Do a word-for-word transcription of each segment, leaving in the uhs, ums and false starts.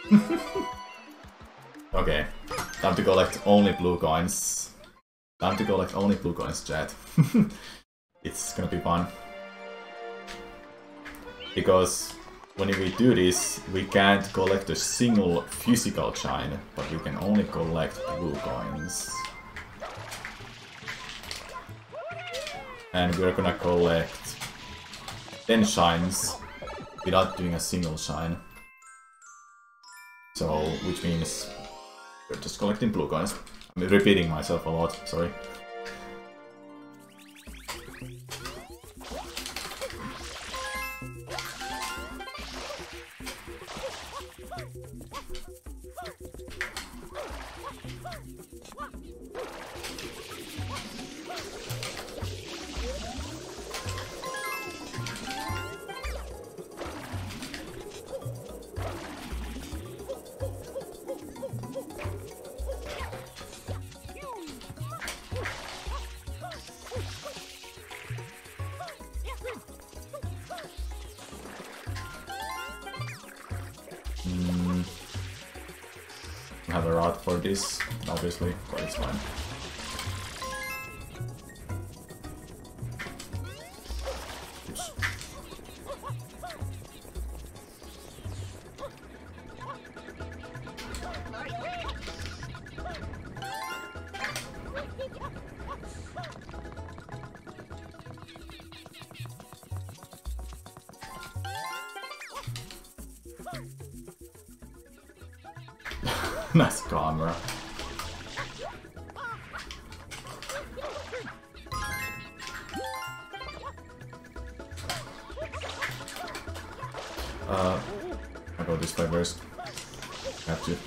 Okay, time to collect only blue coins. Time to collect only blue coins, chat. It's gonna be fun. Because when we do this, we can't collect a single physical shine, but we can only collect blue coins. And we're gonna collect ten shines without doing a single shine. So, which means we're just collecting blue coins. I'm repeating myself a lot, sorry. Have a route for this, obviously, but it's fine. Oops. Nice camera. Uh, I'll go this way first. Have to.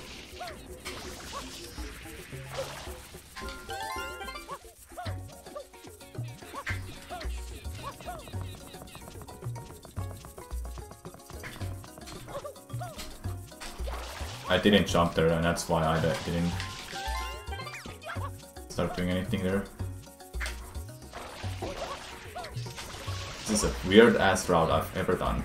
I didn't jump there, and that's why I didn't start doing anything there. This is a weird ass route I've ever done.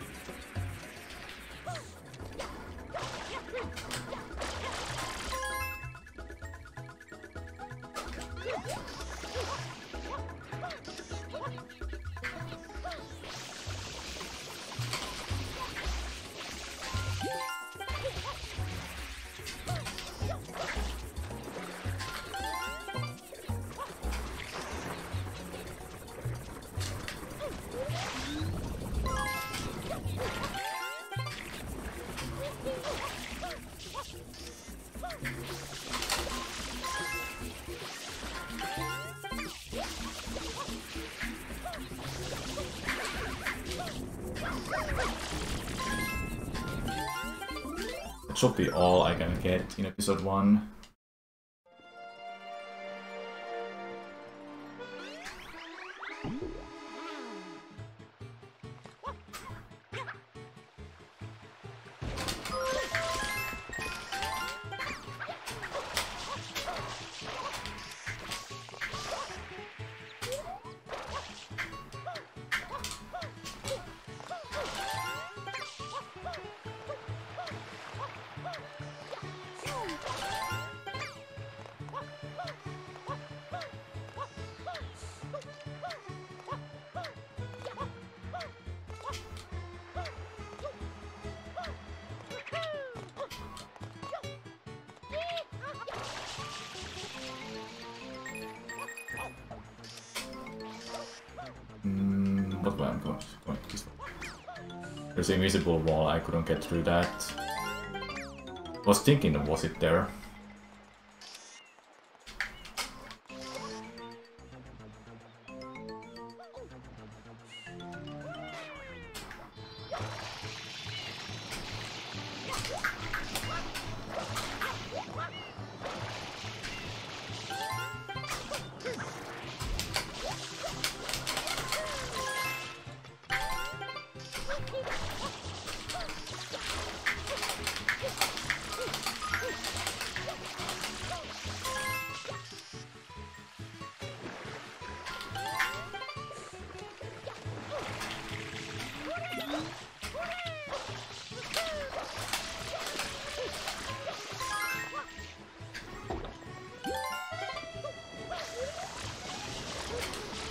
That should be all I can get in episode one. What way I'm going? Going this way. There's an invisible wall, I couldn't get through that. I was thinking, was it there?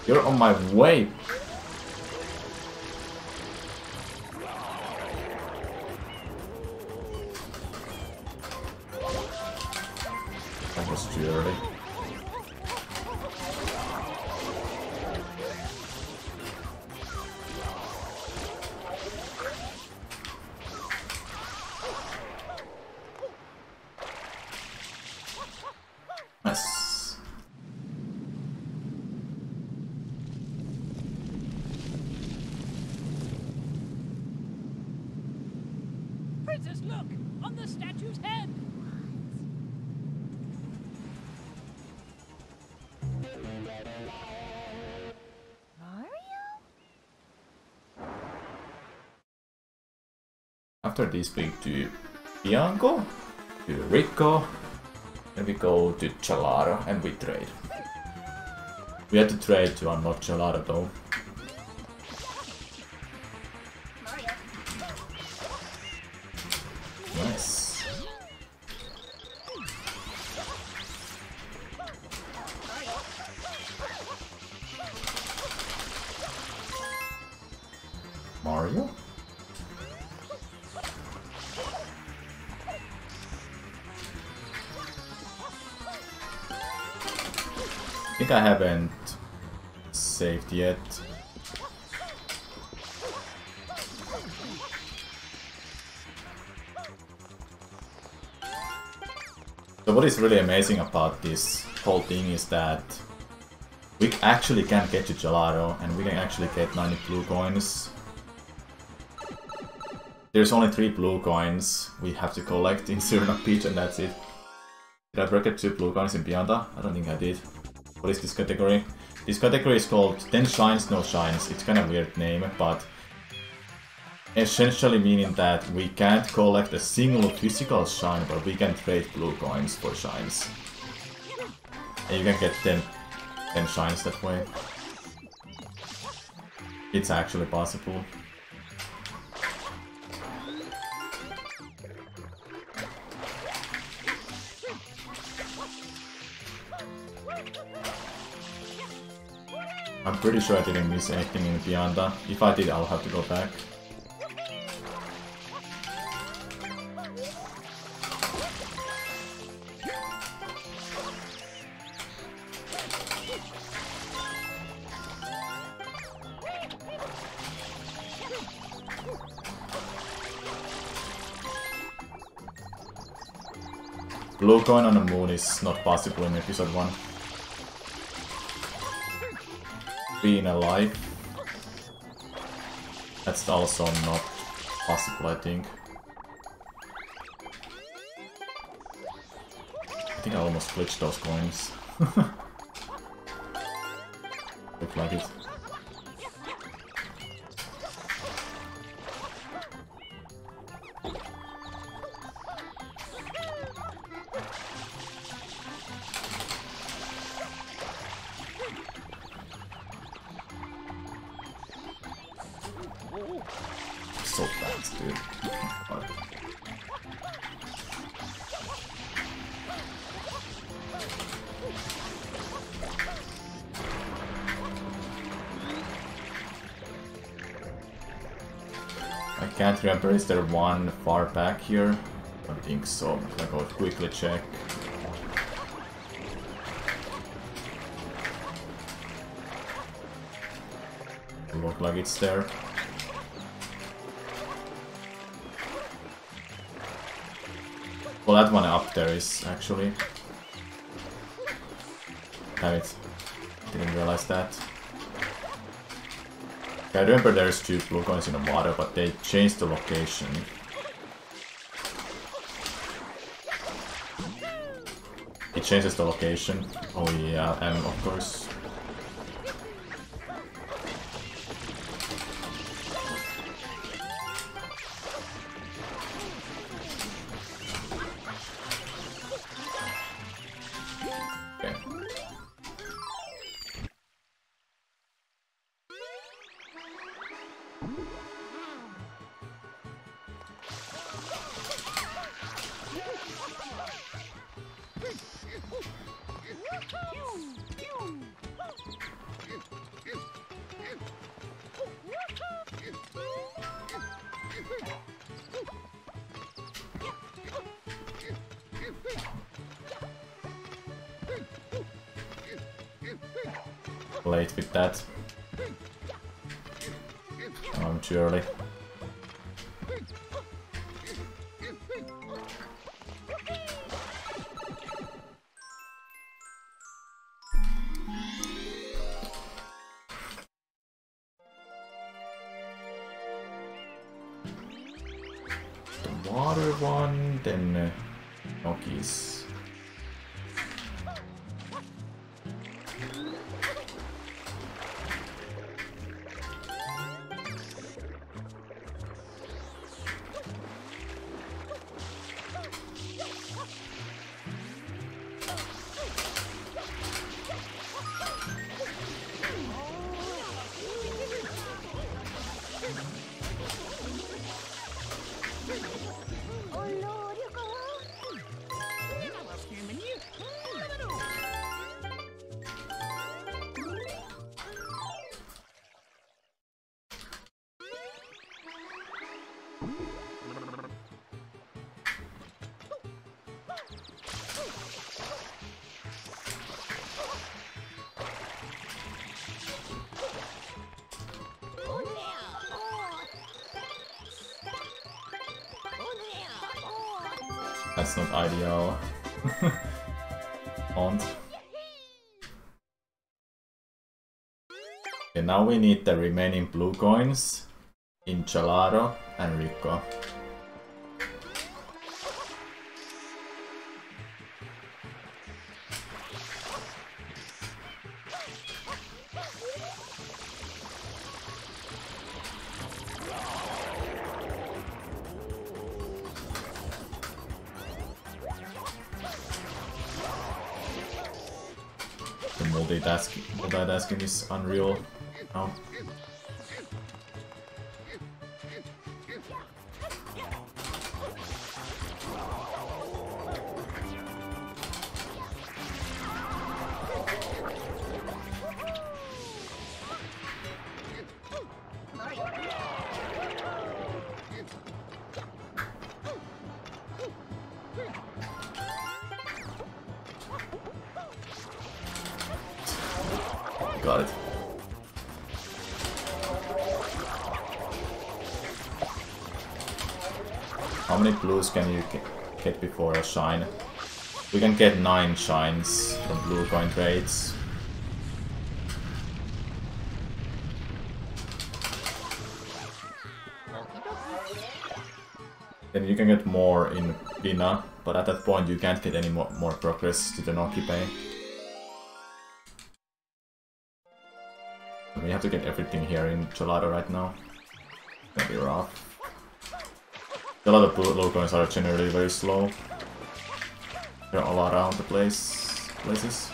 You're on my way! That was too early. Nice. Princess, look! On the statue's head! After this we do Bianco, do Rico, and we go to Gelato and we trade. We had to trade to unlock Gelato though. Nice. Mario? I think I haven't saved yet. So what is really amazing about this whole thing is that we actually can get to Gelato and we can actually get ninety blue coins. There's only three blue coins we have to collect in Sirena Peach and that's it. Did I ever get two blue coins in Pianta? I don't think I did. What is this category? This category is called ten Shines, No Shines. It's kind of a weird name, but essentially meaning that we can't collect a single physical shine, but we can trade blue coins for shines. And you can get ten, ten shines that way. It's actually possible. I'm pretty sure I didn't miss anything in Pianta. If I did, I'll have to go back. Blue coin on the moon is not possible in episode one. Being alive. That's also not possible, I think. I think I almost glitched those coins. Look like it. So fast, dude. God. I can't remember, is there one far back here? I don't think so. I'm gonna go quickly check. Look like it's there. Well, that one up there is actually... Damn it. Didn't realize that. Okay, I remember there's two blue coins in the water, but they changed the location. It changes the location. Oh yeah, and of course... Late with that. Oh, I'm too early. The water one, then uh, Nokis. That's not ideal. Font. Okay, now we need the remaining blue coins in Gelato and Rico. Multitasking, multitasking is unreal now. Got it. How many blues can you get before a shine? We can get nine shines from blue coin trades. Then you can get more in Pina, but at that point you can't get any more, more progress to the Noki Pay. We have to get everything here in Gelato right now. It's gonna be rough. A lot of blue coins are generally very slow. They're all around the place places.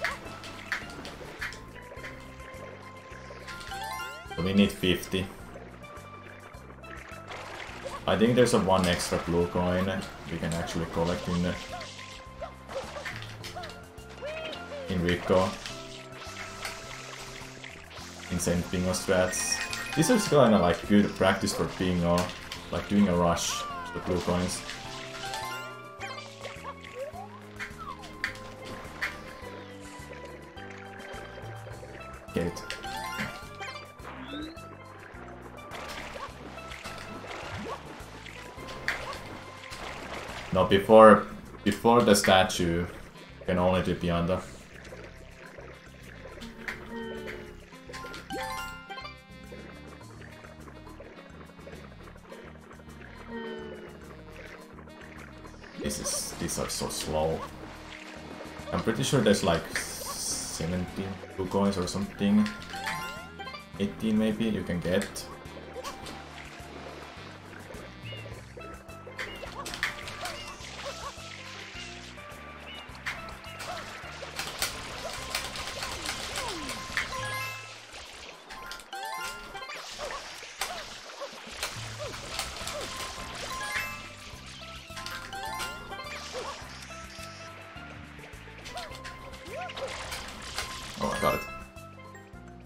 So we need fifty. I think there's a one extra blue coin we can actually collect in the, in Rico. Insane bingo strats. This is kinda like good practice for bingo, like doing a rush to the blue coins. Get it. No, before before the statue, you can only do Pianta. This is these are so slow. I'm pretty sure there's like seventeen blue coins or something. eighteen maybe you can get. Oh, I got it.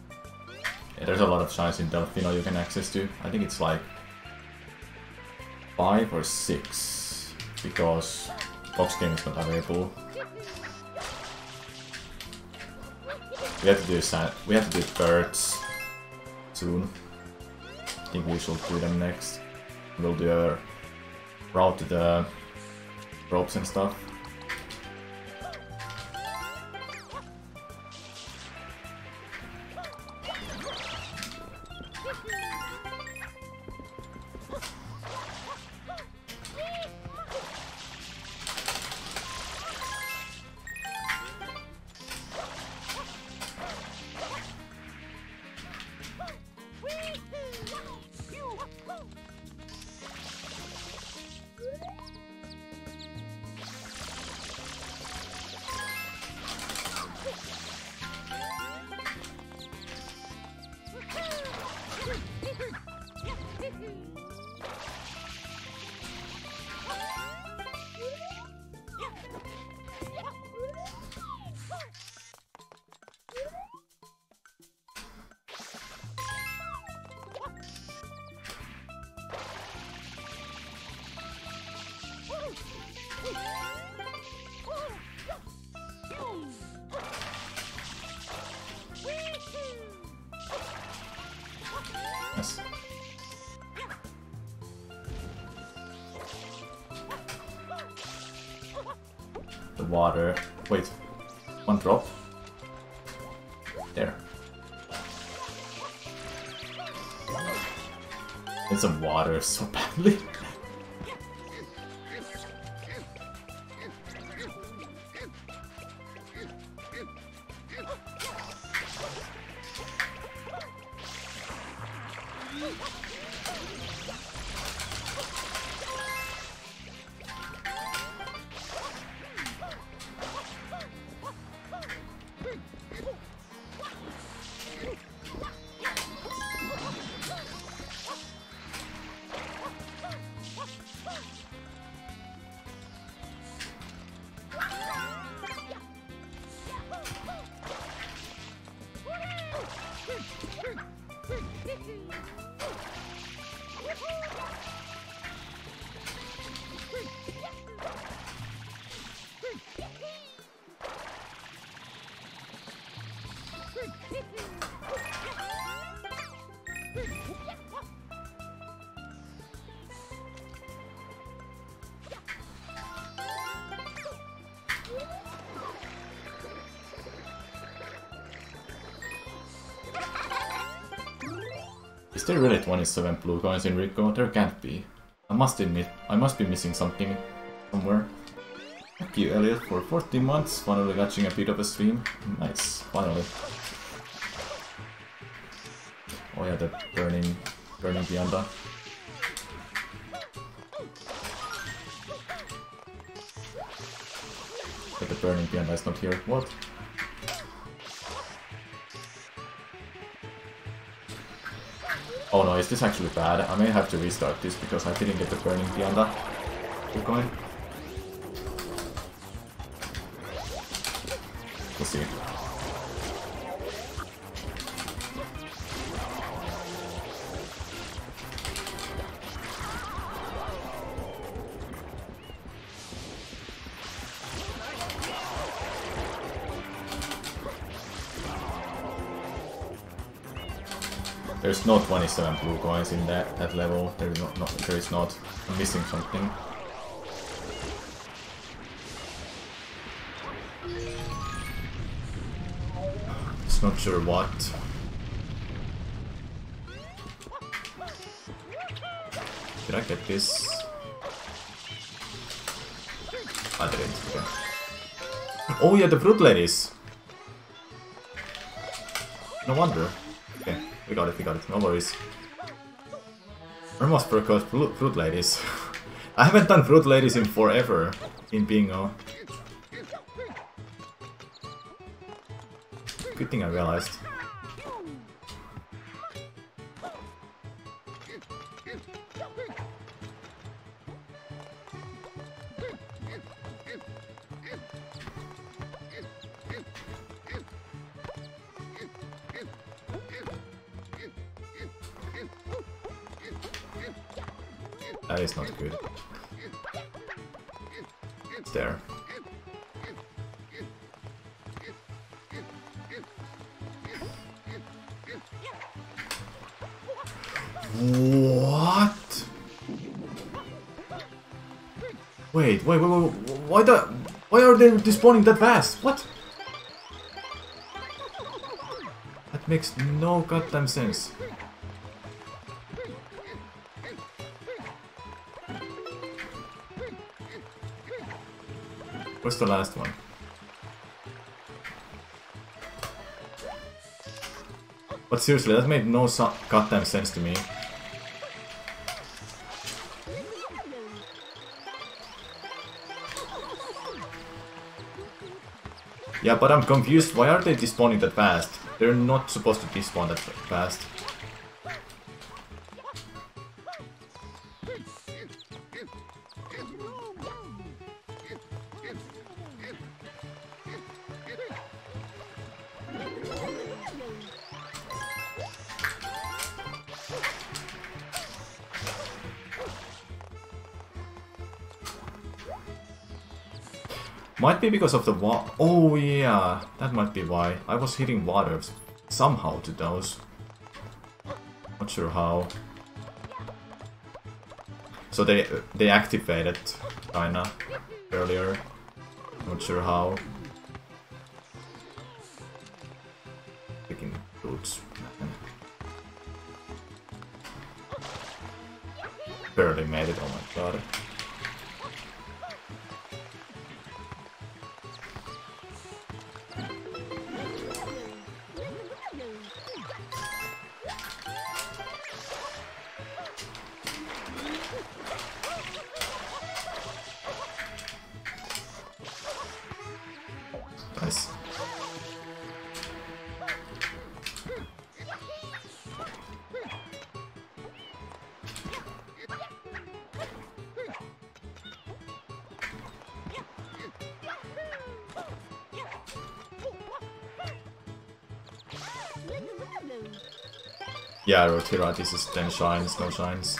Yeah, there's a lot of shines in Delfino you can access to. I think it's like five or six, because box game is not available. We have to do sand. We have to do birds soon. I think we should do them next. We'll do a route to the ropes and stuff. Yes. The water. Wait. One drop. There. Need some water so badly. Is there really twenty-seven blue coins in Rico? There can't be. I must admit, I must be missing something somewhere. Thank you, Elliot, for fourteen months, finally catching a bit of a stream. Nice, finally. Oh yeah, the burning, burning Pianta. But the burning Pianta is not here. What? Oh no, is this actually bad? I may have to restart this because I didn't get the burning Pianta. Keep going. We'll see. There's no twenty-seven blue coins in that, that level. There is not, not, there is not. I'm missing something. Just not sure what. Did I get this? I didn't. Okay. Oh yeah, the fruit ladies! No wonder. Okay. We got it, we got it, no worries. I almost forgot fruit, fruit ladies. I haven't done fruit ladies in forever in bingo. Good thing I realized. That is not good. It's there. What? Wait, wait, wait, wait, why the, why are they despawning that fast? What? That makes no goddamn sense. Where's the last one? But seriously, that made no so goddamn sense to me. Yeah, but I'm confused. Why are they despawning that fast? They're not supposed to despawn that fast. Might be because of the wa- oh yeah, that might be why. I was hitting water somehow to those. Not sure how. So they they activated kinda earlier. Not sure how. Picking roots. Barely made it, oh my god. Nice. Yeah, I wrote here, this is ten shines, no shines.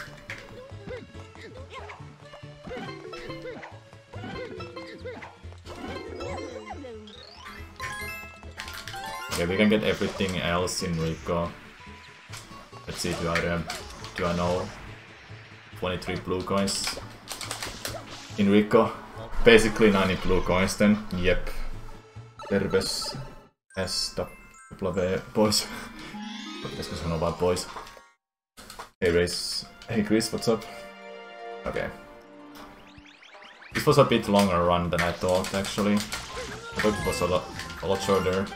Okay, we can get everything else in Rico. Let's see, do I, um, do I know twenty-three blue coins in Rico? Basically ninety blue coins then, yep. Terves S W boys. Pitäisikö sanoa vaan boys? Hey Race, hey Chris, what's up? Okay. This was a bit longer run than I thought actually. I thought it was a lot, a lot shorter.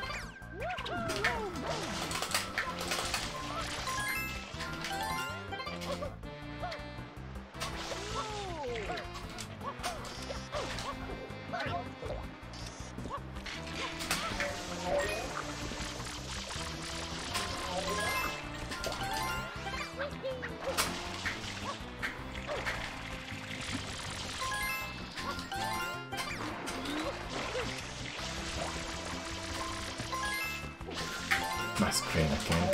Nice crane again.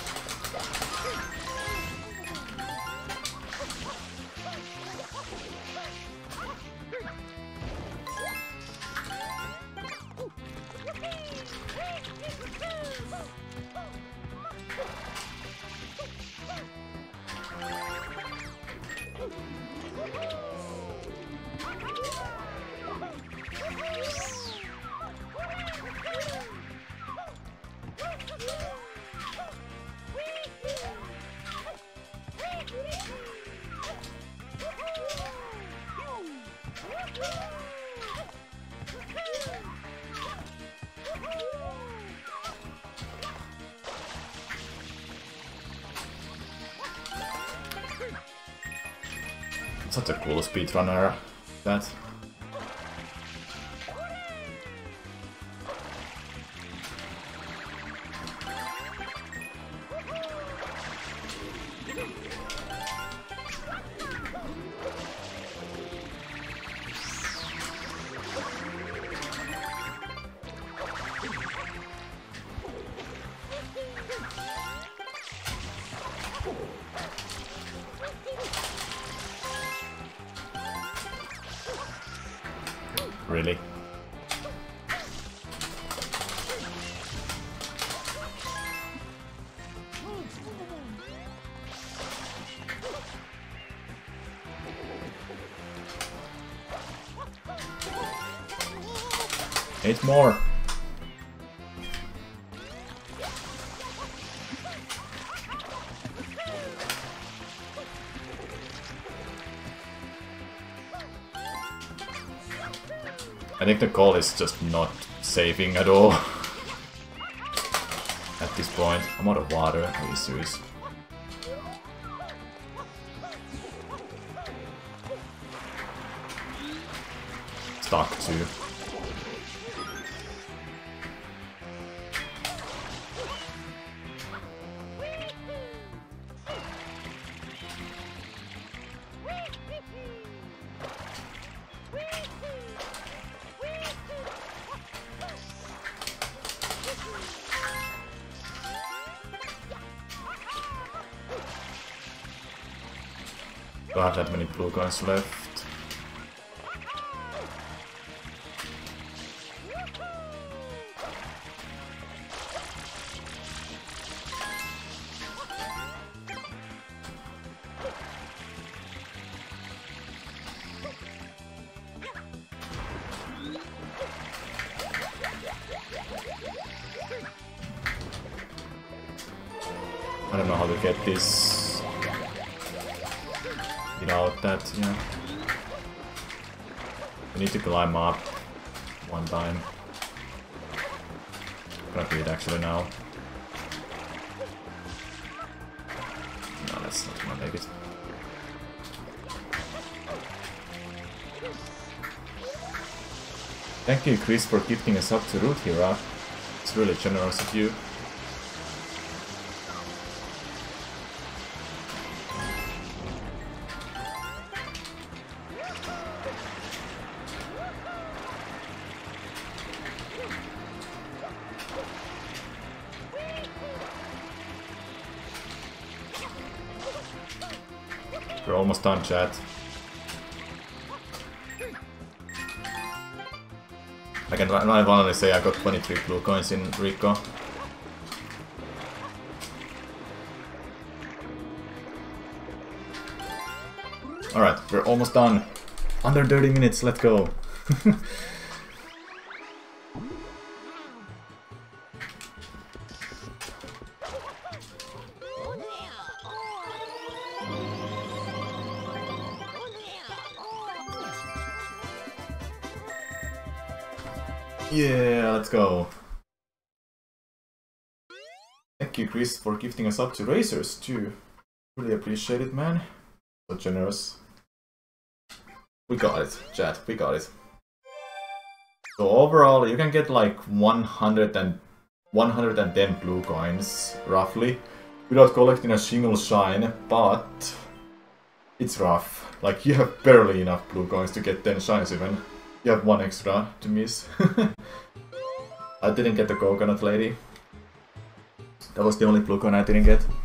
Such a cool speedrunner, that. Really? Eight more. I think the goal is just not saving at all. At this point. I'm out of water, are you serious? Stuck too. Don't have that many blue coins left. I don't know how to get this. Without that, yeah. We need to climb up one time. Gonna do it actually now. No, that's not gonna make it. Thank you, Chris, for gifting us up to Root Hero. It's really generous of you. We're almost done, chat. I can finally say I got twenty-three blue coins in Rico. Alright, we're almost done. Under thirty minutes, let's go. Yeah, let's go. Thank you, Chris, for gifting us up to Racers too. Really appreciate it, man. So generous. We got it, chat. We got it. So overall, you can get like one hundred and one hundred ten blue coins, roughly, without collecting a single shine, but it's rough. Like, you have barely enough blue coins to get ten shines even. You have one extra to miss. I didn't get the coconut lady. That was the only blue coin I didn't get.